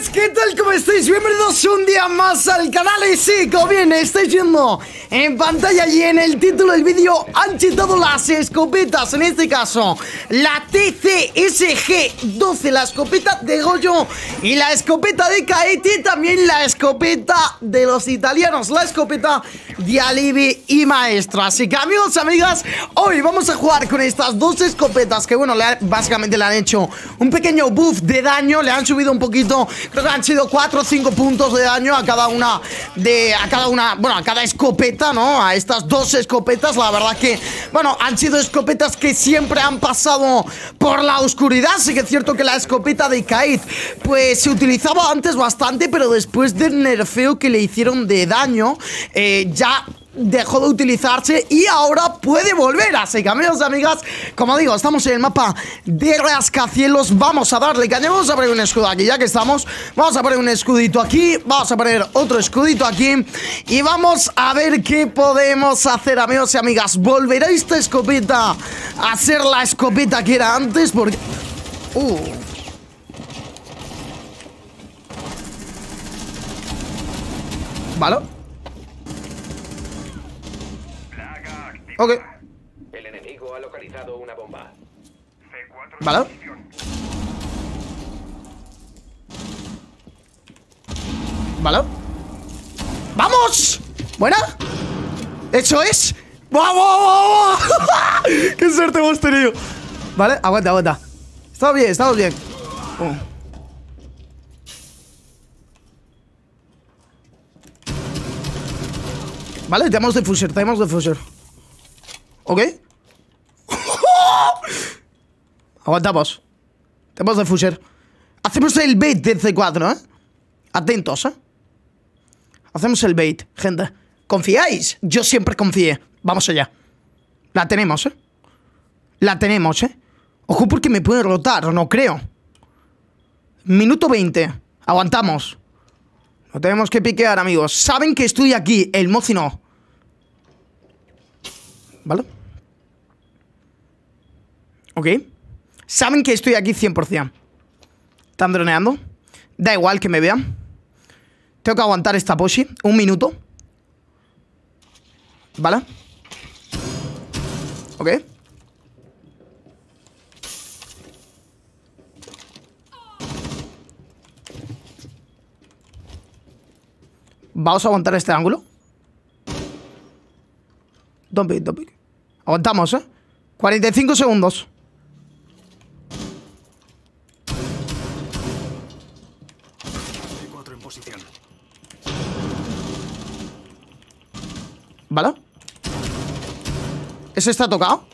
Chavales, ¿qué tal? ¿Cómo estáis? Bienvenidos un día más al canal. Y sí, como bien estáis viendo en pantalla y en el título del vídeo, han chetado las escopetas. En este caso, la TCSG-12, la escopeta de Goyo, y la escopeta de Kaeti, también la escopeta de los italianos, la escopeta de Alibi y Maestro. Así que, amigos, amigas, hoy vamos a jugar con estas dos escopetas que, bueno, básicamente le han hecho un pequeño buff de daño, le han subido un poquito, creo que han sido 4 o 5 puntos de daño a cada una, bueno, a cada escopeta, ¿no? A estas dos escopetas. La verdad que, bueno, han sido escopetas que siempre han pasado por la oscuridad. Sí que es cierto que la escopeta de Kaid, pues se utilizaba antes bastante, pero después del nerfeo que le hicieron de daño, ya dejó de utilizarse y ahora puede volver. Así que, amigos y amigas, como digo, estamos en el mapa de rascacielos. Vamos a darle caña, vamos a poner un escudo aquí, ya que estamos. Vamos a poner un escudito aquí, vamos a poner otro escudito aquí y vamos a ver qué podemos hacer, amigos y amigas. ¿Volverá esta escopeta a ser la escopeta que era antes? Porque... ¿vale? Ok. El enemigo ha localizado una bomba. Vale. Vale. ¡Vamos! ¿Buena? ¡Eso es! ¡Vamos! ¡Qué suerte hemos tenido! Vale, aguanta, aguanta. Estamos bien, estamos bien. Vale, tenemos defuser, tenemos defuser. ¿Ok? Aguantamos. Tenemos defuser. Hacemos el bait del C4, ¿eh? Atentos, ¿eh? Hacemos el bait, gente. ¿Confiáis? Yo siempre confié. Vamos allá. La tenemos, ¿eh? La tenemos, ¿eh? Ojo porque me puede rotar, no creo. Minuto 20. Aguantamos. No tenemos que piquear, amigos. Saben que estoy aquí, el Mozi no. ¿Vale? Ok. Saben que estoy aquí 100%. Están droneando. Da igual que me vean. Tengo que aguantar esta posi. Un minuto. ¿Vale? Ok. Vamos a aguantar este ángulo. Don't pick, don't pick. Aguantamos, 45 segundos. C4 en posición. ¿Vale? ¿Ese está tocado?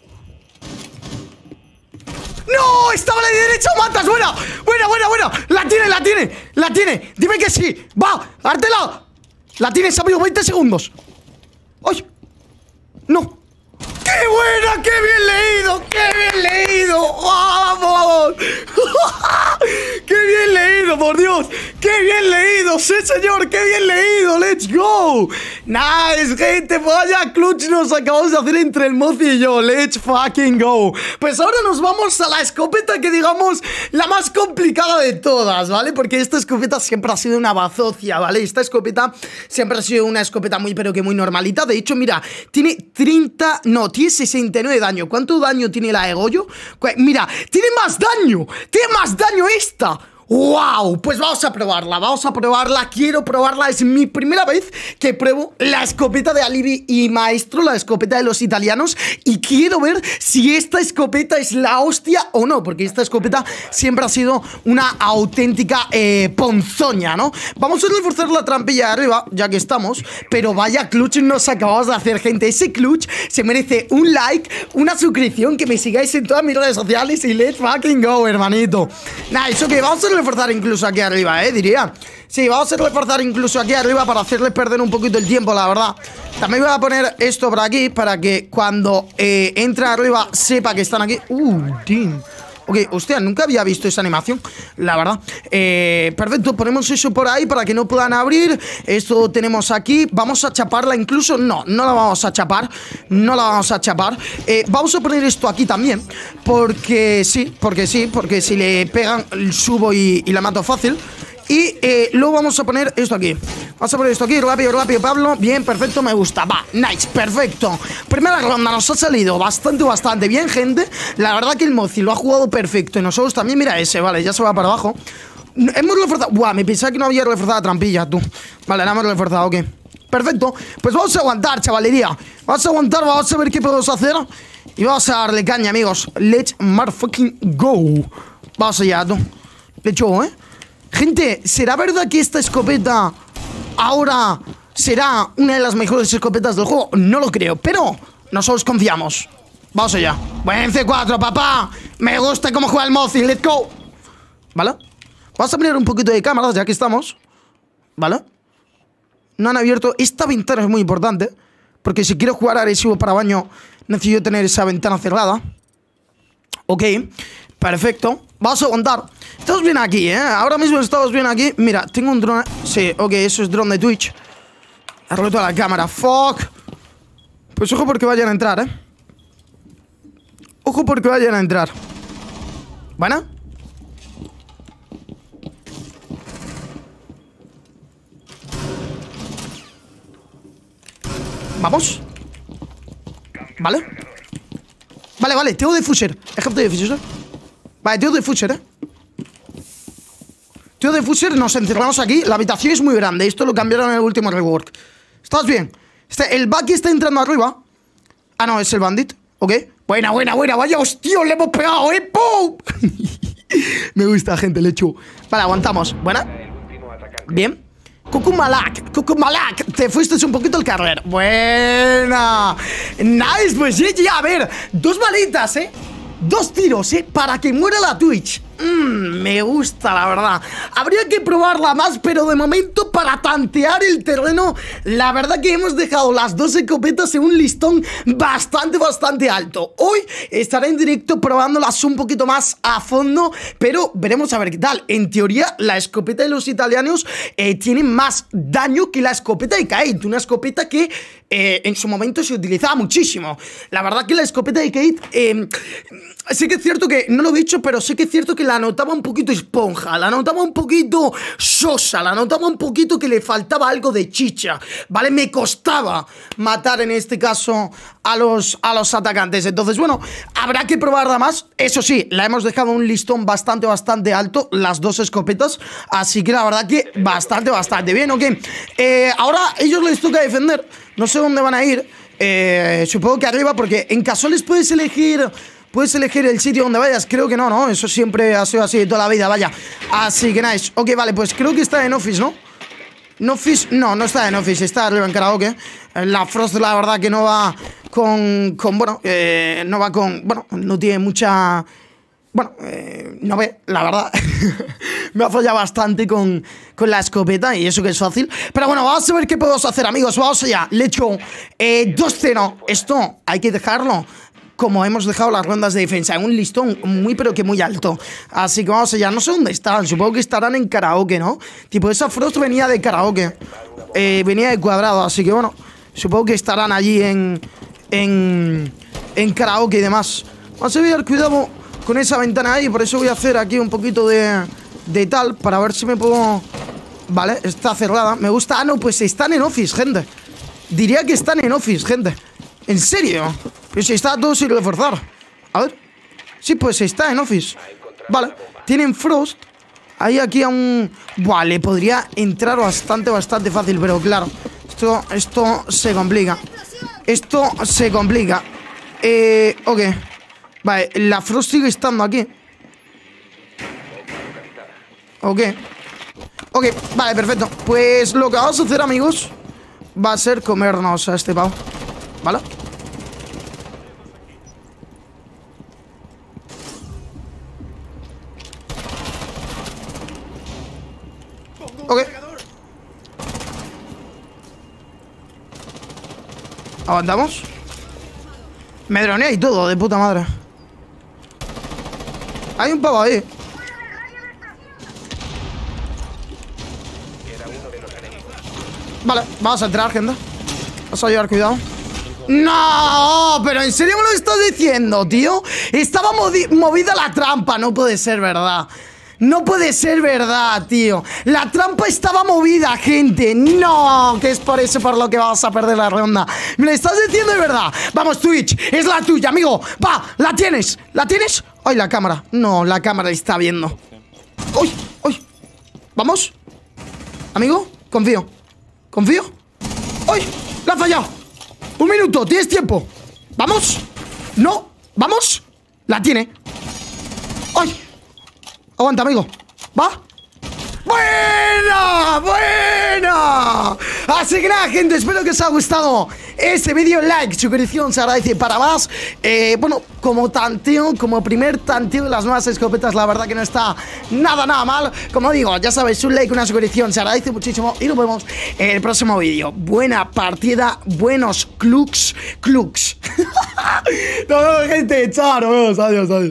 ¡No! ¡Estaba a la derecha! ¡Matas! ¡Buena! ¡Buena, buena, buena! ¡La tiene, la tiene! ¡La tiene! ¡Dime que sí! ¡Va! ¡Ártela! ¡La tienes, amigo! 20 segundos. ¡Ay! ¡No! ¡Qué buena! ¡Qué bien leído! ¡Qué bien leído! ¡Vamos! ¡Qué bien leído, por Dios! ¡Qué bien leído! ¡Sí, señor! ¡Qué bien leído! ¡Let's go! ¡Nice, gente! Vaya clutch nos acabamos de hacer entre el Mozi y yo. ¡Let's fucking go! Pues ahora nos vamos a la escopeta que, digamos, la más complicada de todas, ¿vale? Porque esta escopeta siempre ha sido una bazocia, ¿vale? Esta escopeta siempre ha sido una escopeta muy, pero que muy normalita. De hecho, mira, tiene 30... No, tiene 69 de daño. ¿Cuánto daño tiene la de Goyo? Mira, tiene más daño. Tiene más daño esta. ¡Wow! Pues vamos a probarla, quiero probarla. Es mi primera vez que pruebo la escopeta de Alibi y Maestro, la escopeta de los italianos, y quiero ver si esta escopeta es la hostia o no, porque esta escopeta siempre ha sido una auténtica ponzoña, ¿no? Vamos a reforzar la trampilla de arriba, ya que estamos, pero vaya clutch nos acabamos de hacer, gente. Ese clutch se merece un like, una suscripción, que me sigáis en todas mis redes sociales y let's fucking go, hermanito. Nice, ok, vamos a reforzar incluso aquí arriba, diría. Sí, vamos a reforzar incluso aquí arriba para hacerles perder un poquito el tiempo, la verdad. También voy a poner esto por aquí para que cuando entre arriba sepa que están aquí. Damn. Ok, hostia, nunca había visto esa animación, la verdad. Perfecto, ponemos eso por ahí para que no puedan abrir. Esto tenemos aquí. Vamos a chaparla incluso. No, no la vamos a chapar. No la vamos a chapar. Vamos a poner esto aquí también. Porque sí, porque si le pegan, subo y la mato fácil. Y luego vamos a poner esto aquí. Vamos a poner esto aquí, rápido, rápido, Pablo. Bien, perfecto, me gusta. Va, nice, perfecto. Primera ronda nos ha salido bastante bien, gente. La verdad que el Mozi lo ha jugado perfecto. Y nosotros también, mira ese, vale, ya se va para abajo. Hemos reforzado. Buah, me pensaba que no había reforzado la trampilla, tú. Vale, la hemos reforzado, ok. Perfecto, pues vamos a aguantar, chavalería. Vamos a aguantar, vamos a ver qué podemos hacer. Y vamos a darle caña, amigos. Let's motherfucking go. Vamos allá, tú. De hecho, gente, ¿será verdad que esta escopeta ahora será una de las mejores escopetas del juego? No lo creo, pero nosotros confiamos. Vamos allá. Buen C4, papá. Me gusta cómo juega el Mozi. Let's go. ¿Vale? Vamos a poner un poquito de cámaras ya que estamos. ¿Vale? No han abierto. Esta ventana es muy importante, porque si quiero jugar agresivo para baño necesito tener esa ventana cerrada. Ok, perfecto. Vamos a aguantar. Estamos bien aquí, ahora mismo estamos bien aquí. Mira, tengo un dron. Sí, ok, eso es dron de Twitch. Ha roto la cámara, fuck. Pues ojo porque vayan a entrar, Ojo porque vayan a entrar. ¿Buena? Vamos. Vale. Vale, tengo diffuser. Ejemplo de diffuser. Vale, tengo diffuser, Tengo diffuser, nos encerramos aquí. La habitación es muy grande. Esto lo cambiaron en el último rework. ¿Estás bien? El Bucky está entrando arriba. Ah, no, es el bandit. Ok. Buena. Vaya, hostia, le hemos pegado, ¡pum! Me gusta, gente, le echo. Vale, aguantamos. Buena. Bien. Cucumalak, te fuiste un poquito el carrer. Buena. Nice, pues ya, a ver, 2 balitas, 2 tiros, para que muera la Twitch. Me gusta, la verdad. Habría que probarla más, pero de momento, para tantear el terreno, la verdad que hemos dejado las 2 escopetas en un listón bastante alto. Hoy estaré en directo probándolas un poquito más a fondo, pero veremos a ver qué tal. En teoría, la escopeta de los italianos tiene más daño que la escopeta de Kate. Una escopeta que en su momento se utilizaba muchísimo. La verdad que la escopeta de Kate, sí que es cierto que, no lo he dicho, pero sí que es cierto que la notaba un poquito esponja, la notaba un poquito sosa, la notaba un poquito que le faltaba algo de chicha, ¿vale? Me costaba matar en este caso a los atacantes. Entonces, bueno, habrá que probarla más. Eso sí, la hemos dejado un listón bastante alto, las 2 escopetas, así que la verdad que bastante bien, ¿ok? Ahora ellos les toca defender, no sé dónde van a ir, supongo que arriba, porque en casuales puedes elegir el sitio donde vayas. Creo que no, eso siempre ha sido así de toda la vida, vaya. Así que nice. Ok, vale, pues creo que está en office, ¿no? No está en office, está arriba en karaoke. La Frost, la verdad que no va no tiene mucha... Bueno, no ve, la verdad. Me ha fallado bastante con la escopeta, y eso que es fácil. Pero bueno, vamos a ver qué podemos hacer, amigos. Vamos allá, le echo 2-0. Esto hay que dejarlo como hemos dejado las rondas de defensa, en un listón muy pero que muy alto. Así que vamos allá, no sé dónde están, supongo que estarán en karaoke, ¿no? Tipo, esa Frost venía de karaoke, venía de cuadrado, así que bueno, supongo que estarán allí en karaoke y demás. Vamos a ver, cuidado con esa ventana ahí, por eso voy a hacer aquí un poquito de tal, para ver si me puedo... Vale, está cerrada, me gusta. Ah, no, pues están en office, gente. Diría que están en office, gente. ¿En serio? Pero si está todo sin reforzar. A ver. Sí, pues está en office. Vale. Tienen Frost. Ahí aquí a un... Buah, le podría entrar bastante fácil, pero claro. Esto se complica. Ok. Vale, la Frost sigue estando aquí. Ok, vale, perfecto. Pues lo que vamos a hacer, amigos, va a ser comernos a este pavo, ¿vale? Ok. Aguantamos. Me dronea y todo, de puta madre. Hay un pavo ahí. Vale, vamos a entrar, gente. Vamos a llevar cuidado. ¡No! ¿Pero en serio me lo estás diciendo, tío? Estaba movida la trampa, no puede ser verdad. No puede ser verdad, tío. La trampa estaba movida, gente. No, que es por eso por lo que vamos a perder la ronda. Me lo estás diciendo de verdad. Vamos, Twitch, es la tuya, amigo. Va, la tienes. ¿La tienes? Ay, la cámara. No, la cámara está viendo. Uy, uy. Vamos. Amigo, confío. Confío. ¡Uy! ¡La ha fallado! Un minuto, tienes tiempo. ¿Vamos? No, ¿vamos? La tiene. ¡Ay! Aguanta, amigo. ¿Va? ¡Buena! ¡Buena! Así que nada, gente, espero que os haya gustado este vídeo. Like, suscripción, se agradece para más. Bueno, como tanteo, como primer tanteo de las nuevas escopetas, la verdad que no está nada mal. Como digo, ya sabéis, un like, una suscripción, se agradece muchísimo. Y nos vemos en el próximo vídeo. Buena partida, buenos clucks. Nos vemos, gente. Chao, nos vemos. Adiós, adiós.